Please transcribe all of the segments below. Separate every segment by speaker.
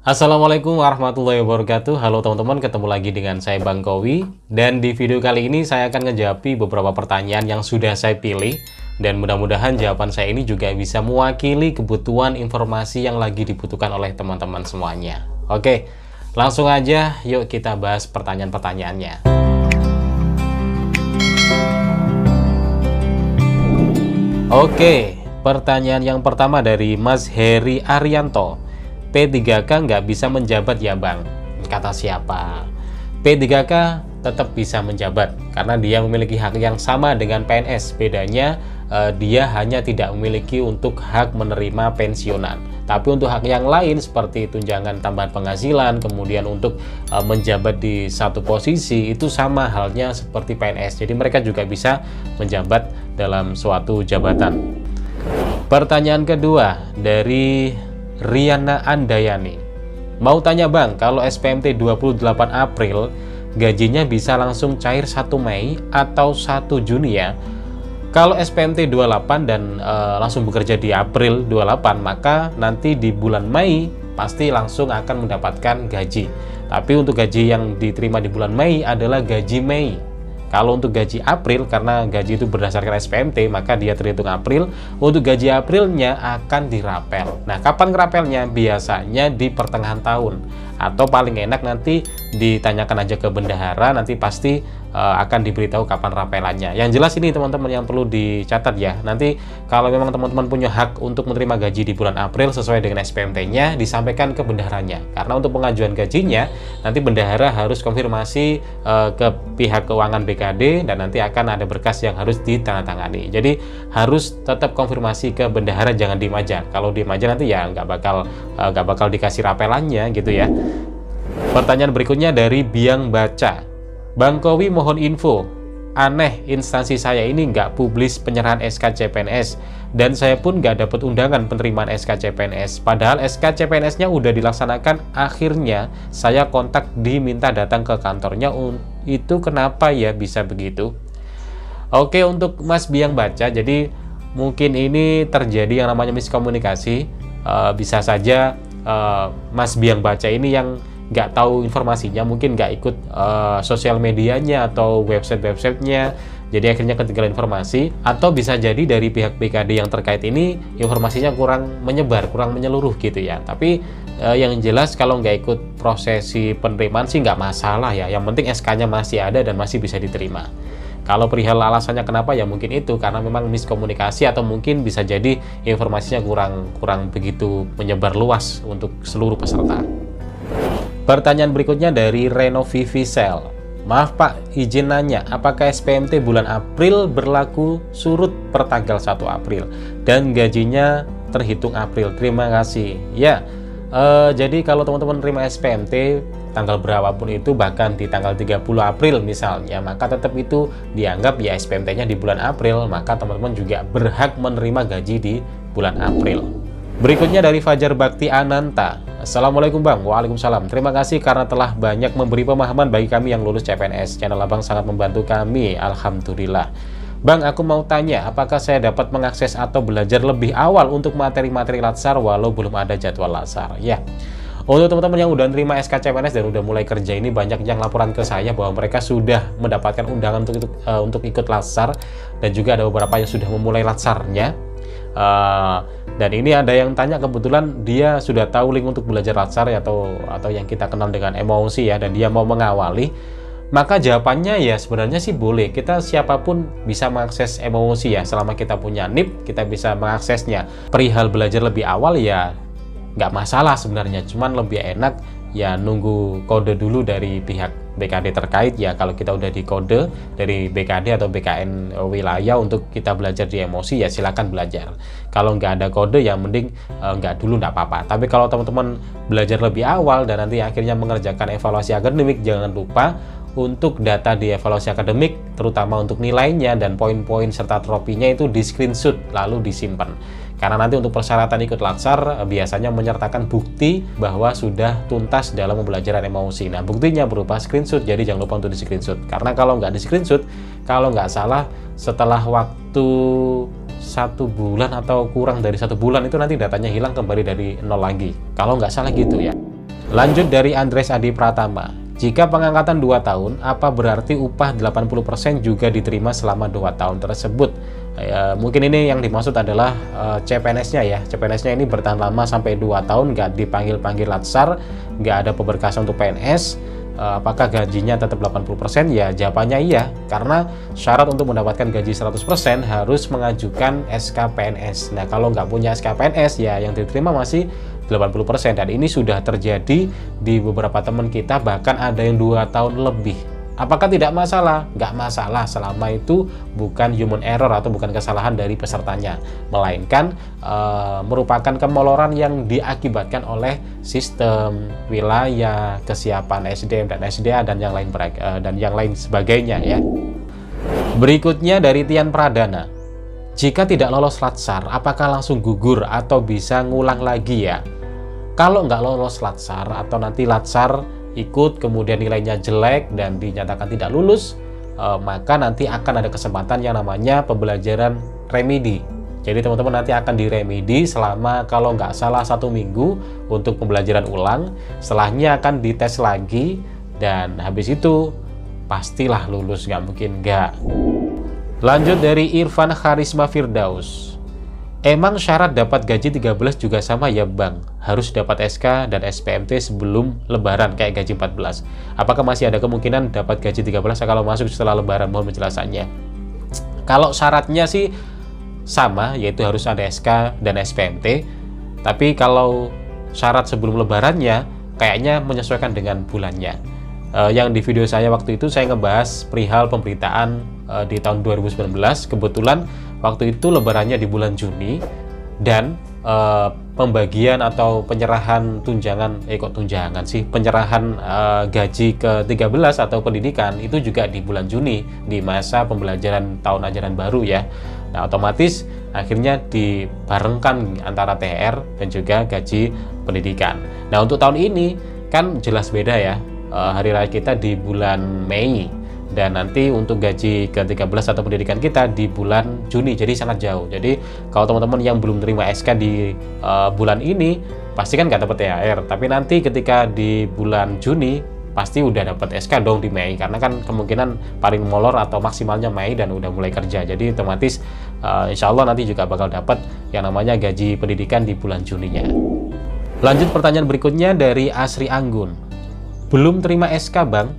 Speaker 1: Assalamualaikum warahmatullahi wabarakatuh. Halo teman-teman, ketemu lagi dengan saya Bang Kowi. Dan di video kali ini saya akan ngejawab beberapa pertanyaan yang sudah saya pilih. Dan mudah-mudahan jawaban saya ini juga bisa mewakili kebutuhan informasi yang lagi dibutuhkan oleh teman-teman semuanya. Oke, langsung aja yuk kita bahas pertanyaan-pertanyaannya. Oke, pertanyaan yang pertama dari Mas Heri Arianto. P3K nggak bisa menjabat ya Bang? Kata siapa? P3K tetap bisa menjabat karena dia memiliki hak yang sama dengan PNS. Bedanya dia hanya tidak memiliki untuk hak menerima pensiunan. Tapi untuk hak yang lain seperti tunjangan tambahan penghasilan, kemudian untuk menjabat di satu posisi itu sama halnya seperti PNS. Jadi mereka juga bisa menjabat dalam suatu jabatan. Pertanyaan kedua dari Riana Andayani. Mau tanya Bang, kalau SPMT 28 April gajinya bisa langsung cair 1 Mei atau 1 Juni ya? Kalau SPMT 28 dan langsung bekerja di April 28, maka nanti di bulan Mei pasti langsung akan mendapatkan gaji. Tapi untuk gaji yang diterima di bulan Mei adalah gaji Mei. Kalau untuk gaji April, karena gaji itu berdasarkan SPMT, maka dia terhitung April. Untuk gaji Aprilnya akan dirapel. Nah, kapan ngerapelnya? Biasanya di pertengahan tahun. Atau paling enak nanti ditanyakan aja ke bendahara, nanti pasti akan diberitahu kapan rapelannya. Yang jelas ini teman-teman yang perlu dicatat ya. Nanti kalau memang teman-teman punya hak untuk menerima gaji di bulan April sesuai dengan SPMT-nya, disampaikan ke bendaharanya. Karena untuk pengajuan gajinya, nanti bendahara harus konfirmasi ke pihak keuangan BKD dan nanti akan ada berkas yang harus ditandatangani. Jadi harus tetap konfirmasi ke bendahara, jangan diem aja. Kalau diem aja nanti ya nggak bakal dikasih rapelannya gitu ya. Pertanyaan berikutnya dari Biang Baca. Bang Kowi mohon info. Aneh, instansi saya ini nggak publis penyerahan SK CPNS dan saya pun nggak dapat undangan penerimaan SK CPNS. Padahal SK CPNS-nya udah dilaksanakan, akhirnya saya kontak diminta datang ke kantornya. Itu kenapa ya bisa begitu? Oke, untuk Mas Biang Baca, jadi mungkin ini terjadi yang namanya miskomunikasi. Bisa saja Mas Biang Baca ini yang nggak tahu informasinya, mungkin nggak ikut sosial medianya atau websitenya, jadi akhirnya ketinggalan informasi. Atau bisa jadi dari pihak BKD yang terkait ini informasinya kurang menyebar, kurang menyeluruh gitu ya. Tapi yang jelas kalau nggak ikut prosesi penerimaan sih nggak masalah ya, yang penting SK-nya masih ada dan masih bisa diterima. Kalau perihal alasannya kenapa ya mungkin itu karena memang miskomunikasi atau mungkin bisa jadi informasinya kurang begitu menyebar luas untuk seluruh peserta. Pertanyaan berikutnya dari Reno Vivisel. Maaf Pak, izin nanya, apakah SPMT bulan April berlaku surut per tanggal 1 April dan gajinya terhitung April? Terima kasih. Ya, jadi kalau teman-teman terima SPMT tanggal berapapun itu, bahkan di tanggal 30 April misalnya, maka tetap itu dianggap ya SPMT-nya di bulan April, maka teman-teman juga berhak menerima gaji di bulan April. Berikutnya dari Fajar Bakti Ananta. Assalamualaikum Bang. Waalaikumsalam. Terima kasih karena telah banyak memberi pemahaman bagi kami yang lulus CPNS. Channel Abang sangat membantu kami. Alhamdulillah. Bang, aku mau tanya, apakah saya dapat mengakses atau belajar lebih awal untuk materi-materi latsar walau belum ada jadwal latsar? Ya. Untuk teman-teman yang udah nerima SK CPNS dan udah mulai kerja ini, banyak yang laporan ke saya bahwa mereka sudah mendapatkan undangan untuk ikut latsar, dan juga ada beberapa yang sudah memulai latsarnya. Dan ini ada yang tanya, kebetulan dia sudah tahu link untuk belajar latsar atau yang kita kenal dengan emosi ya, dan dia mau mengawali. Maka jawabannya ya sebenarnya sih boleh, kita siapapun bisa mengakses emosi ya, selama kita punya NIP kita bisa mengaksesnya. Perihal belajar lebih awal ya nggak masalah sebenarnya, cuman lebih enak ya nunggu kode dulu dari pihak BKD terkait ya. Kalau kita udah di kode dari BKD atau BKN wilayah untuk kita belajar di emosi ya silakan belajar. Kalau nggak ada kode ya mending nggak dulu, nggak apa-apa. Tapi kalau teman-teman belajar lebih awal dan nanti akhirnya mengerjakan evaluasi akademik, jangan lupa untuk data di evaluasi akademik, terutama untuk nilainya dan poin-poin serta tropinya itu di screenshot lalu disimpan. Karena nanti untuk persyaratan ikut latsar biasanya menyertakan bukti bahwa sudah tuntas dalam pembelajaran emosi. Nah, buktinya berupa screenshot, jadi jangan lupa untuk di screenshot. Karena kalau nggak di screenshot, kalau nggak salah setelah waktu 1 bulan atau kurang dari 1 bulan itu nanti datanya hilang kembali dari nol lagi. Kalau nggak salah gitu ya. Lanjut dari Andres Adi Pratama. Jika pengangkatan 2 tahun, apa berarti upah 80% juga diterima selama 2 tahun tersebut? Mungkin ini yang dimaksud adalah CPNS-nya ya. CPNS-nya ini bertahan lama sampai 2 tahun, nggak dipanggil-panggil latsar, nggak ada pemberkasan untuk PNS. Apakah gajinya tetap 80%? Ya, jawabannya iya. Karena syarat untuk mendapatkan gaji 100% harus mengajukan SK PNS. Nah, kalau nggak punya SK PNS, ya yang diterima masih 80%. Dan ini sudah terjadi di beberapa teman kita, bahkan ada yang 2 tahun lebih. Apakah tidak masalah? Nggak masalah selama itu bukan human error atau bukan kesalahan dari pesertanya, melainkan merupakan kemoloran yang diakibatkan oleh sistem, wilayah, kesiapan SDM dan SDA dan yang lain sebagainya ya. Berikutnya dari Tian Pradana. Jika tidak lolos latsar, apakah langsung gugur atau bisa ngulang lagi ya? Kalau nggak lolos latsar atau nanti latsar ikut kemudian nilainya jelek dan dinyatakan tidak lulus, maka nanti akan ada kesempatan yang namanya pembelajaran remedi. Jadi teman-teman nanti akan diremedi selama kalau nggak salah 1 minggu untuk pembelajaran ulang. Setelahnya akan dites lagi dan habis itu pastilah lulus, nggak mungkin nggak. Lanjut dari Irfan Kharisma Firdaus. Emang syarat dapat gaji 13 juga sama ya Bang? Harus dapat SK dan SPMT sebelum lebaran kayak gaji 14. Apakah masih ada kemungkinan dapat gaji 13 kalau masuk setelah lebaran? Mohon penjelasannya. Kalau syaratnya sih sama, yaitu harus ada SK dan SPMT. Tapi kalau syarat sebelum lebarannya kayaknya menyesuaikan dengan bulannya. Yang di video saya waktu itu saya ngebahas perihal pemberitaan di tahun 2019. Kebetulan waktu itu lebarannya di bulan Juni dan pembagian atau penyerahan penyerahan gaji ke-13 atau pendidikan itu juga di bulan Juni di masa pembelajaran tahun ajaran baru ya. Nah, otomatis akhirnya dibarengkan antara THR dan juga gaji pendidikan. Nah, untuk tahun ini kan jelas beda ya. Hari raya kita di bulan Mei dan nanti untuk gaji ke-13 atau pendidikan kita di bulan Juni, jadi sangat jauh. Jadi kalau teman-teman yang belum terima SK di bulan ini pasti kan nggak dapat THR, tapi nanti ketika di bulan Juni pasti udah dapat SK dong di Mei, karena kan kemungkinan paling molor atau maksimalnya Mei dan udah mulai kerja, jadi otomatis insya Allah nanti juga bakal dapat yang namanya gaji pendidikan di bulan Juninya. Lanjut pertanyaan berikutnya dari Asri Anggun. Belum terima SK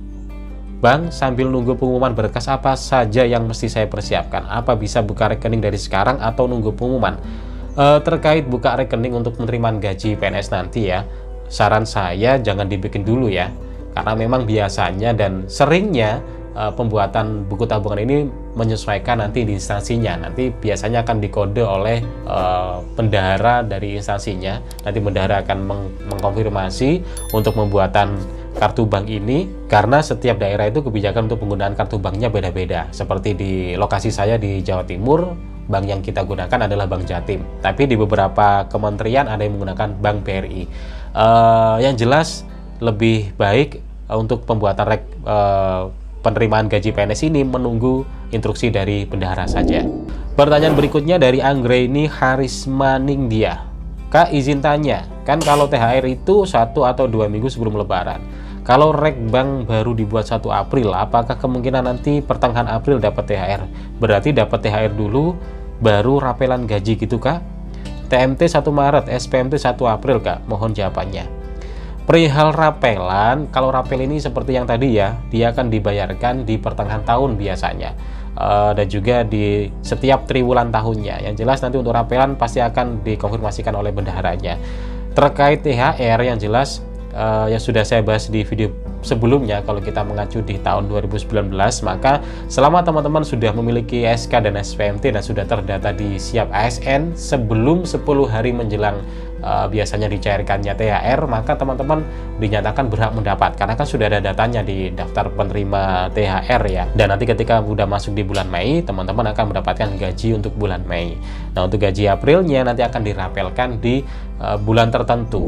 Speaker 1: Bang, sambil nunggu pengumuman berkas apa saja yang mesti saya persiapkan? Apa bisa buka rekening dari sekarang atau nunggu pengumuman? Terkait buka rekening untuk penerimaan gaji PNS nanti ya, saran saya jangan dibikin dulu ya, karena memang biasanya dan seringnya pembuatan buku tabungan ini menyesuaikan nanti di instansinya. Nanti biasanya akan dikode oleh bendahara dari instansinya. Nanti bendahara akan mengkonfirmasi untuk pembuatan kartu bank ini, karena setiap daerah itu kebijakan untuk penggunaan kartu banknya beda-beda. Seperti di lokasi saya di Jawa Timur, bank yang kita gunakan adalah Bank Jatim. Tapi di beberapa kementerian ada yang menggunakan Bank BRI. Yang jelas lebih baik untuk pembuatan penerimaan gaji PNS ini menunggu instruksi dari bendahara saja. Pertanyaan berikutnya dari Anggreni Harisma Ningdia. Kak, izin tanya, kan kalau THR itu 1 atau 2 minggu sebelum lebaran. Kalau rek bank baru dibuat 1 April, apakah kemungkinan nanti pertengahan April dapat THR? Berarti dapat THR dulu, baru rapelan gaji gitu Kak? TMT 1 Maret, SPMT 1 April Kak? Mohon jawabannya. Perihal rapelan, kalau rapel ini seperti yang tadi ya, dia akan dibayarkan di pertengahan tahun biasanya. Dan juga di setiap triwulan tahunnya. Yang jelas nanti untuk rapelan pasti akan dikonfirmasikan oleh bendaharanya. Terkait THR yang jelas yang sudah saya bahas di video sebelumnya, kalau kita mengacu di tahun 2019, maka selama teman-teman sudah memiliki SK dan SPMT dan sudah terdata di Siap ASN sebelum 10 hari menjelang biasanya dicairkannya THR, maka teman-teman dinyatakan berhak mendapat, karena kan sudah ada datanya di daftar penerima THR ya. Dan nanti ketika sudah masuk di bulan Mei, teman-teman akan mendapatkan gaji untuk bulan Mei. Nah, untuk gaji Aprilnya nanti akan dirapelkan di bulan tertentu.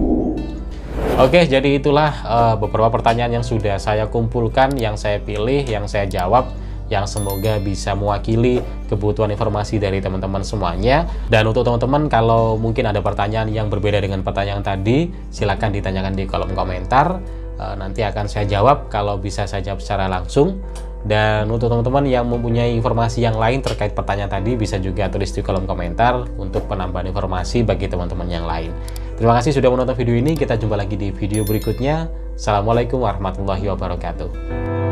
Speaker 1: Oke, jadi itulah beberapa pertanyaan yang sudah saya kumpulkan, yang saya pilih, yang saya jawab yang semoga bisa mewakili kebutuhan informasi dari teman-teman semuanya. Dan untuk teman-teman, kalau mungkin ada pertanyaan yang berbeda dengan pertanyaan tadi, silahkan ditanyakan di kolom komentar. Nanti akan saya jawab kalau bisa saya jawab secara langsung. Dan untuk teman-teman yang mempunyai informasi yang lain terkait pertanyaan tadi, bisa juga tulis di kolom komentar untuk penambahan informasi bagi teman-teman yang lain. Terima kasih sudah menonton video ini, kita jumpa lagi di video berikutnya. Assalamualaikum warahmatullahi wabarakatuh.